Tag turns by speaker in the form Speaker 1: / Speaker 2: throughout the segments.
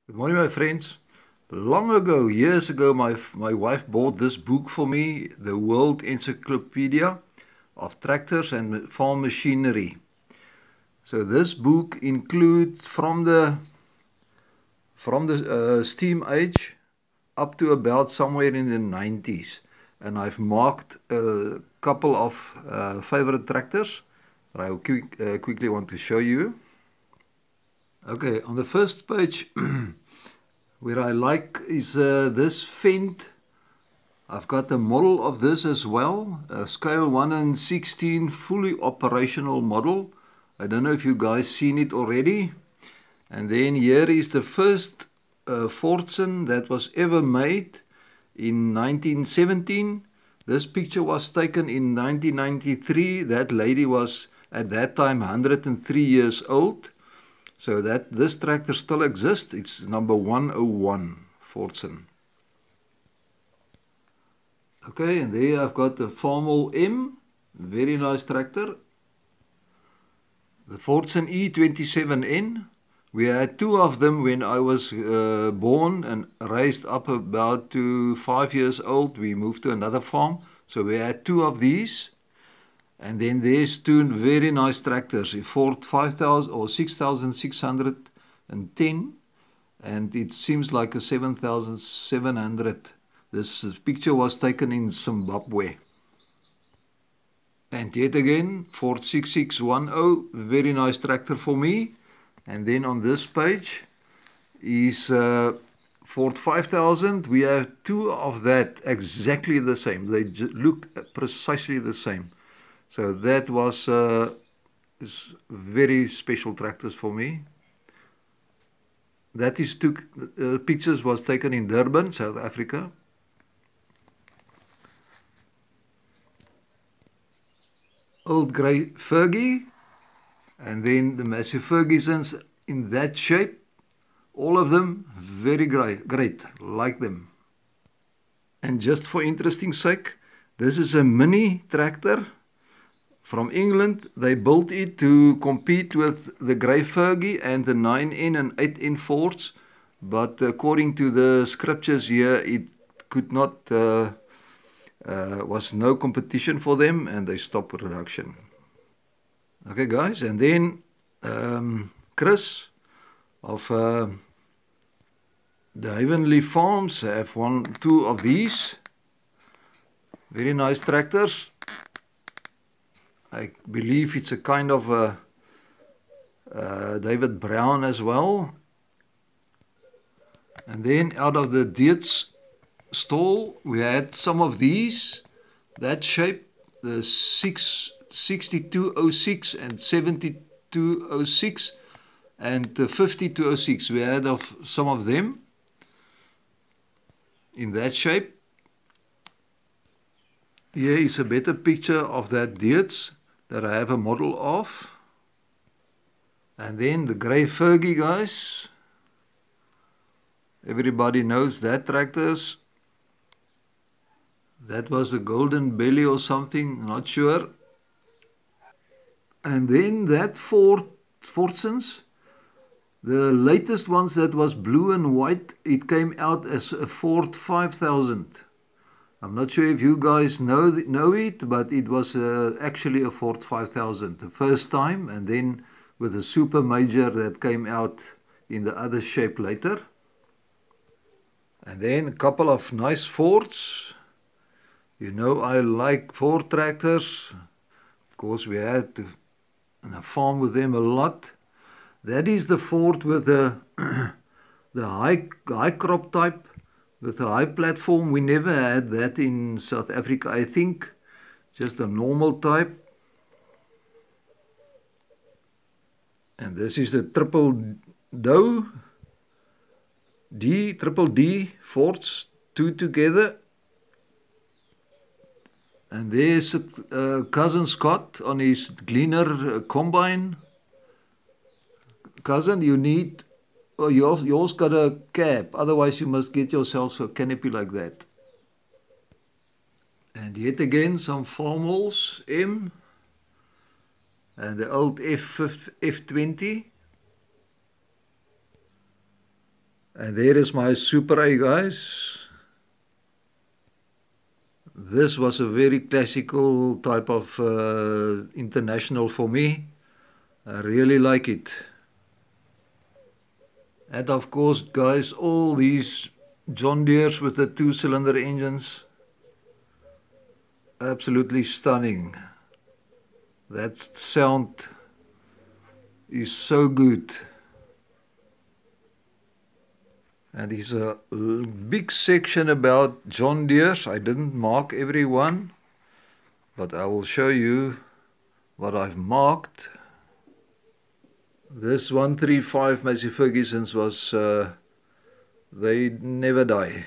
Speaker 1: Good morning, my friends. Long ago, years ago, my wife bought this book for me, The World Encyclopedia of Tractors and Farm Machinery. So this book includes from the steam age up to about somewhere in the 90s. And I've marked a couple of favorite tractors that I quickly want to show you. Okay, on the first page, where I like is this Fendt. I've got a model of this as well, a scale 1/16 fully operational model. I don't know if you guys seen it already. And then here is the first Fordson that was ever made in 1917. This picture was taken in 1993. That lady was at that time 103 years old. So that this tractor still exists. It's number 101 Fordson. Okay, and there I've got the Farmall M, very nice tractor. The Fordson E27N. We had two of them when I was born and raised up about to 5 years old. We moved to another farm, so we had two of these. And then there's two very nice tractors, a Ford 5000 or 6610, and it seems like a 7700. This picture was taken in Zimbabwe. And yet again, Ford 6610, very nice tractor for me. And then on this page is Ford 5000. We have two of that exactly the same. They look precisely the same. So that was is very special tractors for me. That is pictures was taken in Durban, South Africa. Old grey Fergie, and then the Massey Fergusons in that shape. All of them very great, like them. And just for interesting sake, this is a mini tractor from England. They built it to compete with the grey Fergie and the 9N and 8N Fords, but according to the scriptures here, it could not, was no competition for them, and they stopped production. Okay, guys, and then Chris of the Heavenly Farms have two of these very nice tractors. I believe it's a kind of a David Brown as well. And then out of the Dietz stall, we had some of these, that shape, the 6206 and 7206 and the 5206. We had some of them in that shape. Here is a better picture of that Dietz that I have a model of. And then the grey Fergie, guys. Everybody knows that tractors. That was the Golden Belly or something, not sure. And then that Fordsons, the latest ones that was blue and white, it came out as a Ford 5000. I'm not sure if you guys know it, but it was actually a Ford 5000 the first time, and then with a Super Major that came out in the other shape later. And then a couple of nice Fords. You know I like Ford tractors. Of course we had to farm with them a lot. That is the Ford with the the high crop type. With a high platform. We never had that in South Africa, I think. Just a normal type. And this is the triple D Fords, two together. And there's Cousin Scott on his Gleaner combine. Cousin, you need... Oh, yours got a cab, otherwise you must get yourself a canopy like that. And yet again some Farmalls M and the old F20. And there is my Super A, guys. This was a very classical type of international for me. I really like it. And of course, guys, all these John Deere's with the 2-cylinder engines, absolutely stunning. That sound is so good. And there's a big section about John Deere's. I didn't mark every one, but I will show you what I've marked. This 135 Massey Ferguson's was, they never die.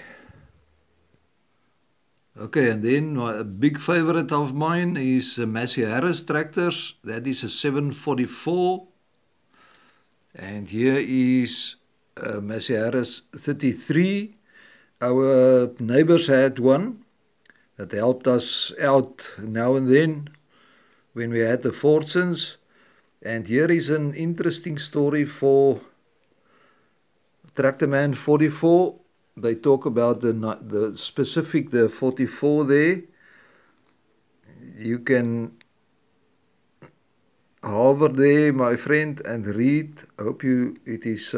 Speaker 1: Okay, and then a big favorite of mine is Massey Harris tractors. That is a 744. And here is Massey Harris 33. Our neighbors had one that helped us out now and then when we had the Fordsons. And here is an interesting story for Tractorman 44. They talk about the specific, the 44 there. You can hover there, my friend, and read. I hope it is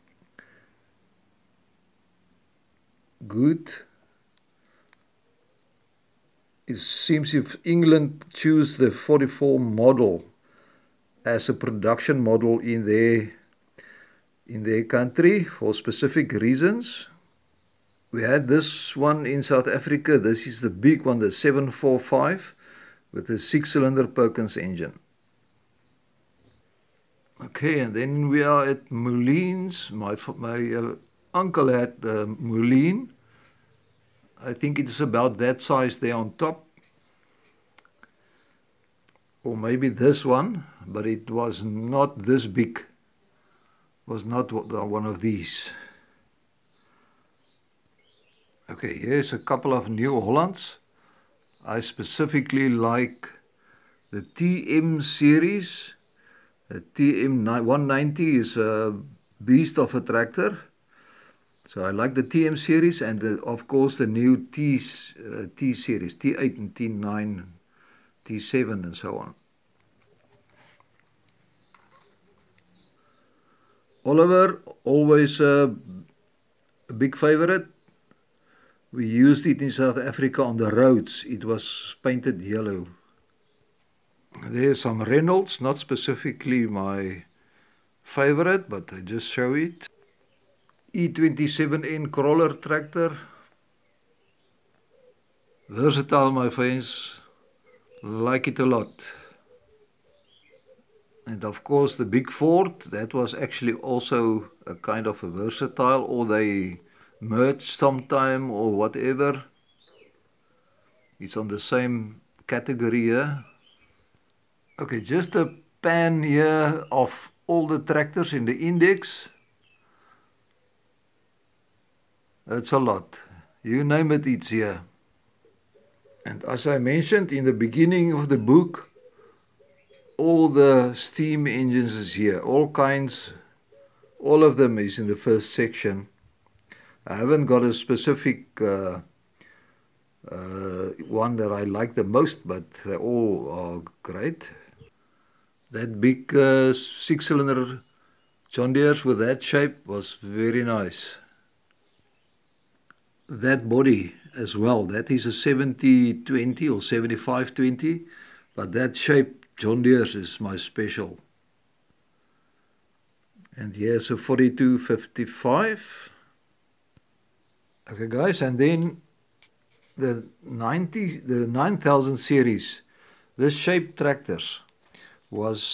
Speaker 1: good. It seems if England choose the 44 model as a production model in their country for specific reasons. We had this one in South Africa. This is the big one, the 745 with a 6-cylinder Perkins engine. Okay, and then we are at Mouline's. My uncle had the Mouline. I think it is about that size there on top. Or maybe this one, but it was not this big. It was not one of these. Okay, here's a couple of New Hollands. I specifically like the TM series. The TM 190 is a beast of a tractor. So I like the TM series and of course the new T series, T8 and T9, T7 and so on. Oliver, always a big favorite. We used it in South Africa on the roads. It was painted yellow. There's some Reynolds, not specifically my favorite, but I just show it. E27N crawler tractor. Versatile, my friends. Like it a lot. And of course the big Ford, that was actually also a kind of a versatile, or they merged sometime or whatever. It's on the same category here. Okay, just a pan here of all the tractors in the index. That's a lot. You name it, it's here. And as I mentioned in the beginning of the book, all the steam engines is here. All kinds, all of them is in the first section. I haven't got a specific one that I like the most, but they all are great. That big 6-cylinder John Deere's with that shape was very nice. That body as well, that is a 70-20 or 75-20, but that shape John Deere's is my special. And here's a 4255. Okay guys, and then the 9000 series, this shape tractors was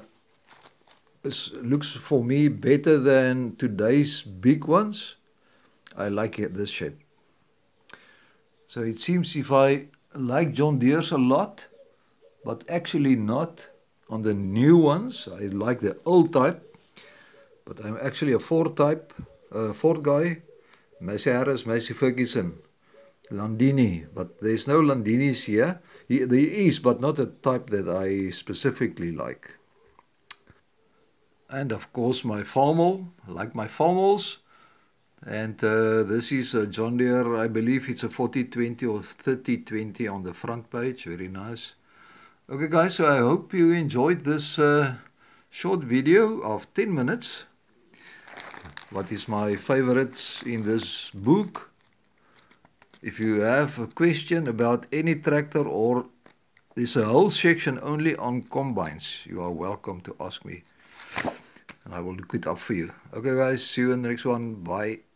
Speaker 1: looks for me better than today's big ones. I like it, this shape. So it seems if I like John Deere's a lot, but actually not on the new ones. I like the old type, but I'm actually a Ford type, Ford guy. Massey Harris, Massey Ferguson, Landini, but there's no Landinis here. There is, but not a type that I specifically like. And of course my Farmall, I like my Farmalls. And this is a John Deere, I believe it's a 4020 or 3020 on the front page. Very nice. Okay guys, so I hope you enjoyed this short video of 10 minutes. What is my favorites in this book? If you have a question about any tractor, or there's a whole section only on combines, you are welcome to ask me and I will look it up for you. Okay guys, see you in the next one. Bye.